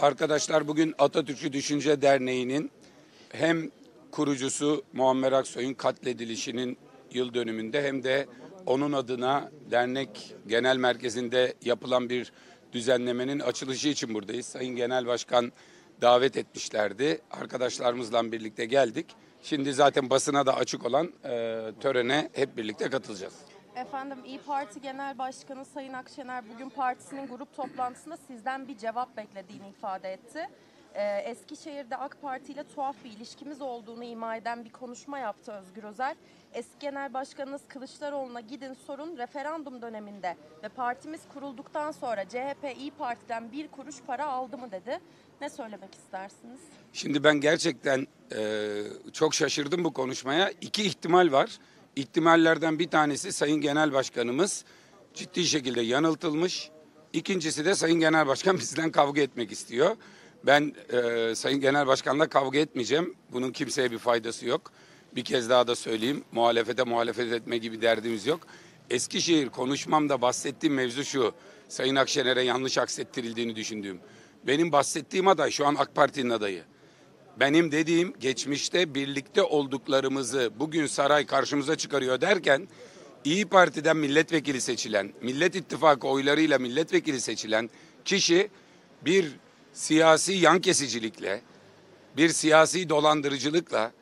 Arkadaşlar bugün Atatürkçü Düşünce Derneği'nin hem kurucusu Muammer Aksoy'un katledilişinin yıl dönümünde hem de onun adına dernek genel merkezinde yapılan bir düzenlemenin açılışı için buradayız. Sayın Genel Başkan davet etmişlerdi. Arkadaşlarımızla birlikte geldik. Şimdi zaten basına da açık olan törene hep birlikte katılacağız. Efendim, İYİ Parti Genel Başkanı Sayın Akşener bugün partisinin grup toplantısında sizden bir cevap beklediğini ifade etti. Eskişehir'de AK Parti ile tuhaf bir ilişkimiz olduğunu ima eden bir konuşma yaptı Özgür Özel. Eski Genel Başkanınız Kılıçdaroğlu'na gidin sorun, referandum döneminde ve partimiz kurulduktan sonra CHP İYİ Parti'den bir kuruş para aldı mı dedi. Ne söylemek istersiniz? Şimdi ben gerçekten çok şaşırdım bu konuşmaya. İki ihtimal var. İhtimallerden bir tanesi Sayın Genel Başkanımız ciddi şekilde yanıltılmış. İkincisi de Sayın Genel Başkan bizden kavga etmek istiyor. Ben Sayın Genel Başkan'la kavga etmeyeceğim. Bunun kimseye bir faydası yok. Bir kez daha da söyleyeyim. Muhalefete muhalefet etme gibi derdimiz yok. Eskişehir konuşmamda bahsettiğim mevzu şu. Sayın Akşener'e yanlış aksettirildiğini düşündüğüm. Benim bahsettiğim aday şu an AK Parti'nin adayı. Benim dediğim geçmişte birlikte olduklarımızı bugün saray karşımıza çıkarıyor derken İYİ Parti'den milletvekili seçilen, Millet İttifakı oylarıyla milletvekili seçilen kişi bir siyasi yan kesicilikle, bir siyasi dolandırıcılıkla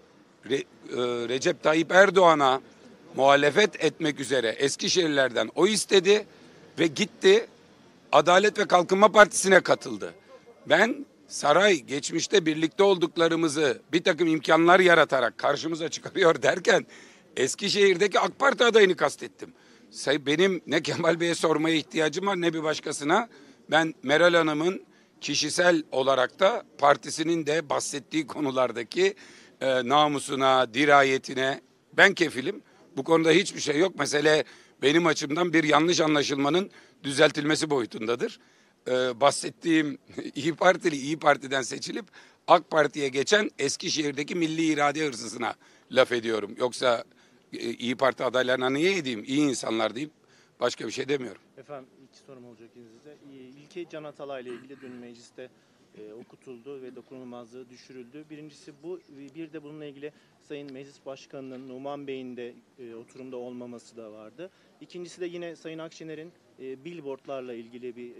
Recep Tayyip Erdoğan'a muhalefet etmek üzere Eskişehirlerden oy istedi ve gitti Adalet ve Kalkınma Partisi'ne katıldı. Ben saray geçmişte birlikte olduklarımızı bir takım imkanlar yaratarak karşımıza çıkarıyor derken Eskişehir'deki AK Parti adayını kastettim. Benim ne Kemal Bey'e sormaya ihtiyacım var ne bir başkasına. Ben Meral Hanım'ın kişisel olarak da partisinin de bahsettiği konulardaki namusuna, dirayetine ben kefilim. Bu konuda hiçbir şey yok. Mesele benim açımdan bir yanlış anlaşılmanın düzeltilmesi boyutundadır. Bahsettiğim İYİ Parti'den seçilip AK Parti'ye geçen Eskişehir'deki milli irade hırsızına laf ediyorum. Yoksa İYİ Parti adaylarına niye edeyim? İyi insanlar deyip başka bir şey demiyorum. Efendim iki sorum olacak size. İlke Can Atalay ile ilgili dün mecliste okutuldu ve dokunulmazlığı düşürüldü. Birincisi bu, bir de bununla ilgili Sayın Meclis Başkanı'nın Numan Bey'in de oturumda olmaması da vardı. İkincisi de yine Sayın Akşener'in billboardlarla ilgili bir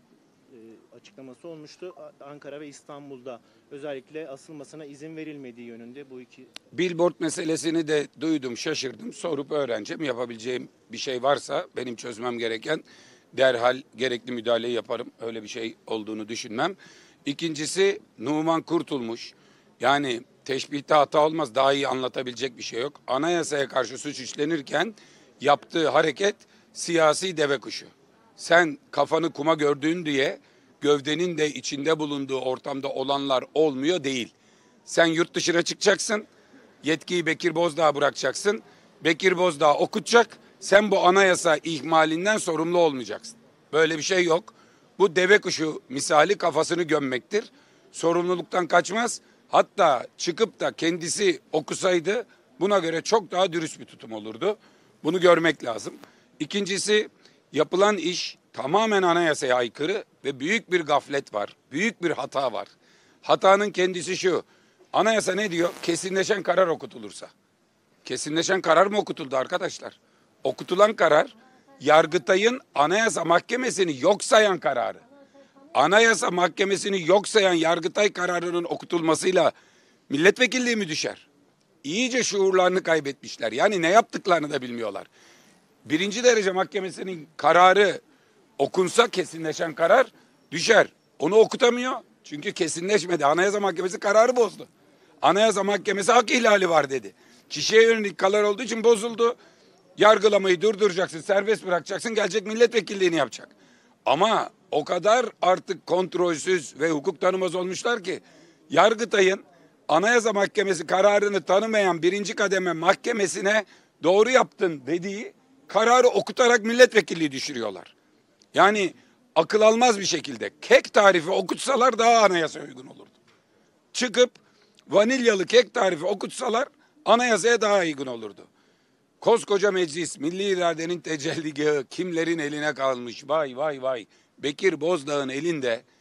açıklaması olmuştu. Ankara ve İstanbul'da özellikle asılmasına izin verilmediği yönünde bu iki... Billboard meselesini de duydum, şaşırdım. Sorup öğreneceğim. Yapabileceğim bir şey varsa benim çözmem gereken derhal gerekli müdahaleyi yaparım. Öyle bir şey olduğunu düşünmem. İkincisi Numan Kurtulmuş. Yani teşbihte hata olmaz. Daha iyi anlatabilecek bir şey yok. Anayasaya karşı suç işlenirken yaptığı hareket siyasi deve kuşu. Sen kafanı kuma gördüğün diye gövdenin de içinde bulunduğu ortamda olanlar olmuyor değil. Sen yurt dışına çıkacaksın. Yetkiyi Bekir Bozdağ'a bırakacaksın. Bekir Bozdağ okutacak. Sen bu anayasa ihmalinden sorumlu olmayacaksın. Böyle bir şey yok. Bu deve kuşu misali kafasını gömmektir. Sorumluluktan kaçmaz. Hatta çıkıp da kendisi okusaydı buna göre çok daha dürüst bir tutum olurdu. Bunu görmek lazım. İkincisi yapılan iş tamamen anayasaya aykırı ve büyük bir gaflet var. Büyük bir hata var. Hatanın kendisi şu. Anayasa ne diyor? Kesinleşen karar okutulursa. Kesinleşen karar mı okutuldu arkadaşlar? Okutulan karar Yargıtay'ın Anayasa Mahkemesi'ni yok sayan kararı. Anayasa Mahkemesi'ni yok sayan Yargıtay kararının okutulmasıyla milletvekilliği mi düşer? İyice şuurlarını kaybetmişler. Yani ne yaptıklarını da bilmiyorlar. Birinci derece mahkemesinin kararı okunsa kesinleşen karar düşer. Onu okutamıyor. Çünkü kesinleşmedi. Anayasa Mahkemesi kararı bozdu. Anayasa Mahkemesi hak ihlali var dedi. Kişiye yönelik karar olduğu için bozuldu. Yargılamayı durduracaksın, serbest bırakacaksın, gelecek milletvekilliğini yapacak. Ama o kadar artık kontrolsüz ve hukuk tanımaz olmuşlar ki Yargıtay'ın Anayasa Mahkemesi kararını tanımayan birinci kademe mahkemesine doğru yaptın dediği kararı okutarak milletvekilliği düşürüyorlar. Yani akıl almaz bir şekilde kek tarifi okutsalar daha anayasaya uygun olurdu. Çıkıp vanilyalı kek tarifi okutsalar anayasaya daha uygun olurdu. Koskoca meclis, milli iradenin tecelligahı kimlerin eline kalmış? Vay vay vay. Bekir Bozdağ'ın elinde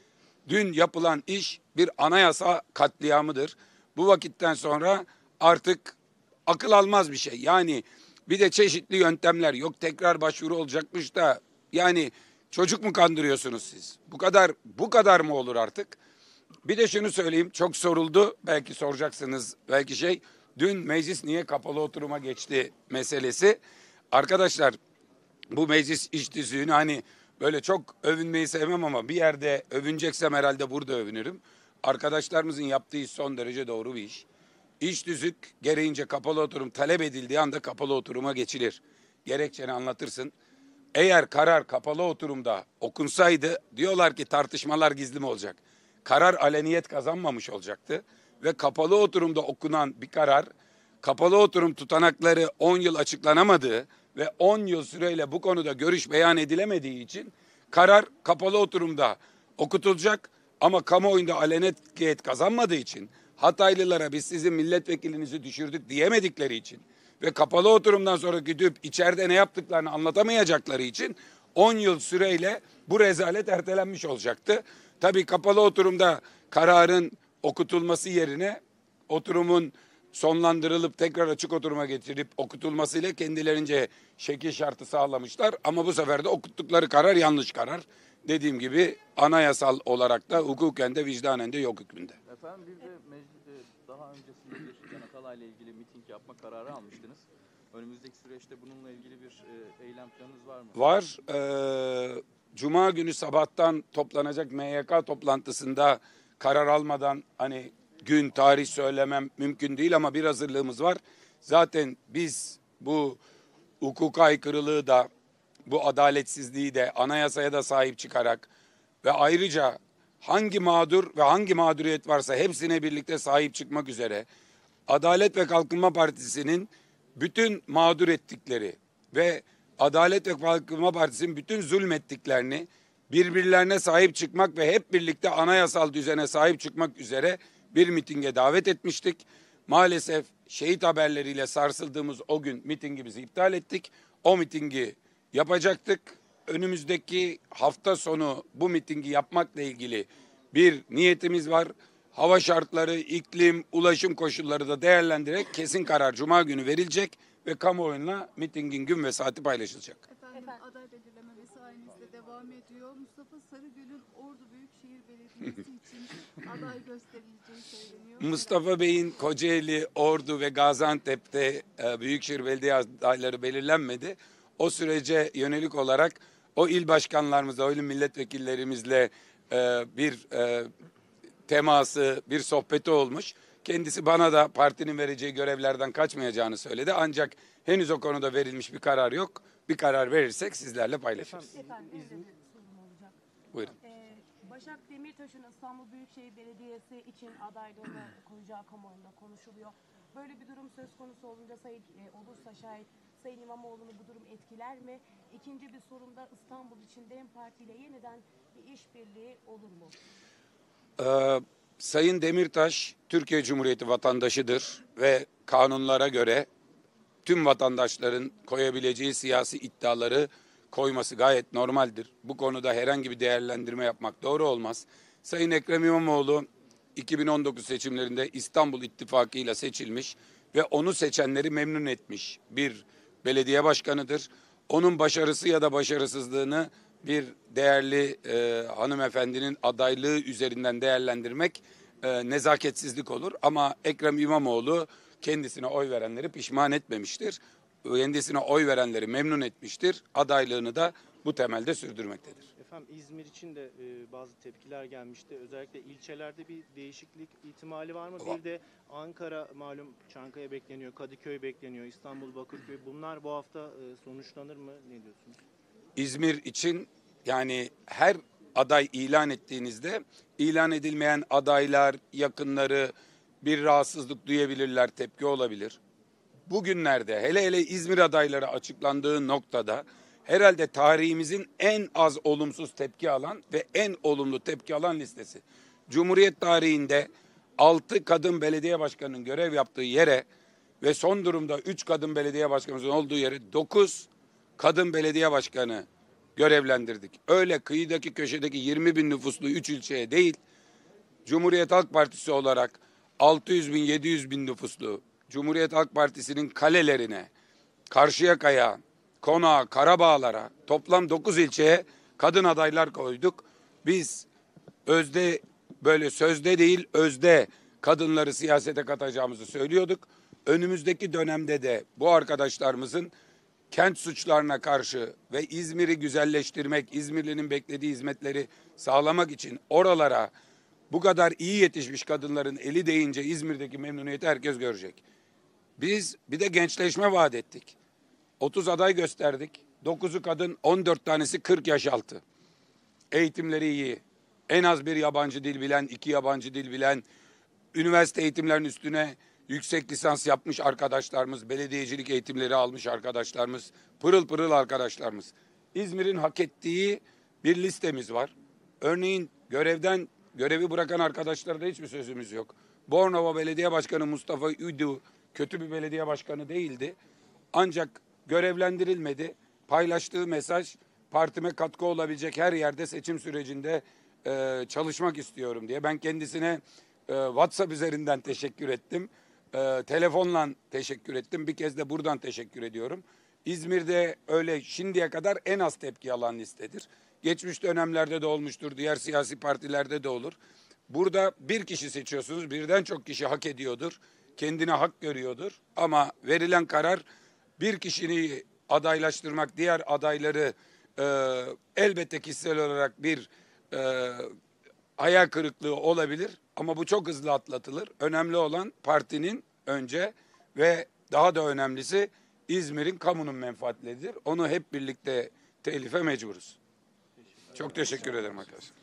Dün yapılan iş bir anayasa katliamıdır. Bu vakitten sonra artık akıl almaz bir şey. Yani bir de çeşitli yöntemler, yok tekrar başvuru olacakmış da, yani çocuk mu kandırıyorsunuz siz? Bu kadar mı olur artık? Bir de şunu söyleyeyim, çok soruldu, belki soracaksınız, belki dün meclis niye kapalı oturuma geçti meselesi. Arkadaşlar, bu meclis iş tüzüğünü, hani böyle çok övünmeyi sevmem ama bir yerde övüneceksem herhalde burada övünürüm. Arkadaşlarımızın yaptığı iş son derece doğru bir iş. İş tüzük gereğince kapalı oturum talep edildiği anda kapalı oturuma geçilir. Gerekçeni anlatırsın. Eğer karar kapalı oturumda okunsaydı, diyorlar ki tartışmalar gizli mi olacak? Karar aleniyet kazanmamış olacaktı ve kapalı oturumda okunan bir karar, kapalı oturum tutanakları 10 yıl açıklanamadığı ve 10 yıl süreyle bu konuda görüş beyan edilemediği için karar kapalı oturumda okutulacak ama kamuoyunda aleniyet kazanmadığı için, Hataylılara biz sizin milletvekilinizi düşürdük diyemedikleri için ve kapalı oturumdan sonra gidip içeride ne yaptıklarını anlatamayacakları için 10 yıl süreyle bu rezalet ertelenmiş olacaktı. Tabii kapalı oturumda kararın okutulması yerine oturumun sonlandırılıp tekrar açık oturuma getirip okutulmasıyla kendilerince şekil şartı sağlamışlar. Ama bu sefer de okuttukları karar yanlış karar. Dediğim gibi anayasal olarak da hukuken de vicdanen de yok hükmünde. Efendim, bir de daha öncesinde bir Can Atalay'la ilgili miting yapma kararı almıştınız. Önümüzdeki süreçte bununla ilgili bir eylem planınız var mı? Var. Cuma günü sabahtan toplanacak MYK toplantısında karar almadan hani gün, tarih söylemem mümkün değil ama bir hazırlığımız var. Zaten biz bu hukuka aykırılığı da, bu adaletsizliği de anayasaya da sahip çıkarak ve ayrıca hangi mağdur ve hangi mağduriyet varsa hepsine birlikte sahip çıkmak üzere Adalet ve Kalkınma Partisi'nin bütün mağdur ettikleri ve Adalet ve Kalkınma Partisi'nin bütün zulmettiklerini birbirlerine sahip çıkmak ve hep birlikte anayasal düzene sahip çıkmak üzere bir mitinge davet etmiştik. Maalesef şehit haberleriyle sarsıldığımız o gün mitingimizi iptal ettik. O mitingi yapacaktık. Önümüzdeki hafta sonu bu mitingi yapmakla ilgili bir niyetimiz var. Hava şartları, iklim, ulaşım koşulları da değerlendirerek kesin karar Cuma günü verilecek ve kamuoyuna mitingin gün ve saati paylaşılacak. Efendim, aday belirleme mesainizde devam ediyor. Mustafa Sarıgül'ün Ordu Büyükşehir Belediyesi için aday gösterileceği söyleniyor. Mustafa Bey'in Kocaeli, Ordu ve Gaziantep'te Büyükşehir Belediye adayları belirlenmedi. O sürece yönelik olarak o il başkanlarımızla, o il milletvekillerimizle bir teması, bir sohbeti olmuş. Kendisi bana da partinin vereceği görevlerden kaçmayacağını söyledi. Ancak henüz o konuda verilmiş bir karar yok. Bir karar verirsek sizlerle paylaşırız. Efendim, benim de bir sorum olacak. Buyurun. Başak Demirtaş'ın İstanbul Büyükşehir Belediyesi için adaylığını koyacağı kamuoyunda konuşuluyor. Böyle bir durum söz konusu olunca olursa şayet Sayın İmamoğlu'nu bu durum etkiler mi? İkinci bir sorumda İstanbul için DEM Parti ile yeniden bir işbirliği olur mu? Sayın Demirtaş Türkiye Cumhuriyeti vatandaşıdır ve kanunlara göre tüm vatandaşların koyabileceği siyasi iddiaları koyması gayet normaldir. Bu konuda herhangi bir değerlendirme yapmak doğru olmaz. Sayın Ekrem İmamoğlu 2019 seçimlerinde İstanbul İttifakı ile seçilmiş ve onu seçenleri memnun etmiş bir belediye başkanıdır. Onun başarısı ya da başarısızlığını bir değerli hanımefendinin adaylığı üzerinden değerlendirmek nezaketsizlik olur. Ama Ekrem İmamoğlu kendisine oy verenleri pişman etmemiştir. Kendisine oy verenleri memnun etmiştir. Adaylığını da bu temelde sürdürmektedir. Efendim, İzmir için de bazı tepkiler gelmişti. Özellikle ilçelerde bir değişiklik ihtimali var mı? Bir de Ankara malum Çankaya bekleniyor, Kadıköy bekleniyor, İstanbul, Bakırköy. Bunlar bu hafta sonuçlanır mı? Ne diyorsunuz? İzmir için yani her aday ilan ettiğinizde ilan edilmeyen adaylar, yakınları bir rahatsızlık duyabilirler, tepki olabilir. Bugünlerde hele İzmir adayları açıklandığı noktada herhalde tarihimizin en az olumsuz tepki alan ve en olumlu tepki alan listesi. Cumhuriyet tarihinde 6 kadın belediye başkanının görev yaptığı yere ve son durumda 3 kadın belediye başkanımızın olduğu yere 9 kadın belediye başkanı görevlendirdik. Öyle kıyıdaki köşedeki 20 bin nüfuslu 3 ilçeye değil, Cumhuriyet Halk Partisi olarak 600 bin 700 bin nüfuslu Cumhuriyet Halk Partisi'nin kalelerine, Karşıyaka'ya, Konağa, Karabağlar'a toplam 9 ilçeye kadın adaylar koyduk. Biz özde, böyle sözde değil özde kadınları siyasete katacağımızı söylüyorduk. Önümüzdeki dönemde de bu arkadaşlarımızın kent suçlarına karşı ve İzmir'i güzelleştirmek, İzmirli'nin beklediği hizmetleri sağlamak için oralara bu kadar iyi yetişmiş kadınların eli değince İzmir'deki memnuniyeti herkes görecek. Biz bir de gençleşme vaat ettik. 30 aday gösterdik. 9'u kadın, 14 tanesi 40 yaş altı. Eğitimleri iyi. En az bir yabancı dil bilen, 2 yabancı dil bilen, üniversite eğitimlerinin üstüne yüksek lisans yapmış arkadaşlarımız, belediyecilik eğitimleri almış arkadaşlarımız, pırıl pırıl arkadaşlarımız. İzmir'in hak ettiği bir listemiz var. Örneğin görevi bırakan arkadaşlara da hiçbir sözümüz yok. Bornova Belediye Başkanı Mustafa Üdü kötü bir belediye başkanı değildi. Ancak görevlendirilmedi. Paylaştığı mesaj partime katkı olabilecek her yerde seçim sürecinde çalışmak istiyorum diye. Ben kendisine WhatsApp üzerinden teşekkür ettim. Telefonla teşekkür ettim. Bir kez de buradan teşekkür ediyorum. İzmir'de öyle şimdiye kadar en az tepki alan listedir. Geçmiş dönemlerde de olmuştur. Diğer siyasi partilerde de olur. Burada bir kişi seçiyorsunuz. Birden çok kişi hak ediyordur. Kendine hak görüyordur. Ama verilen karar bir kişiyi adaylaştırmak, diğer adayları elbette kişisel olarak bir hayal kırıklığı olabilir. Ama bu çok hızlı atlatılır. Önemli olan partinin önce ve daha da önemlisi İzmir'in, kamunun menfaatleridir. Onu hep birlikte telife mecburuz. Çok teşekkür ederim arkadaşlar.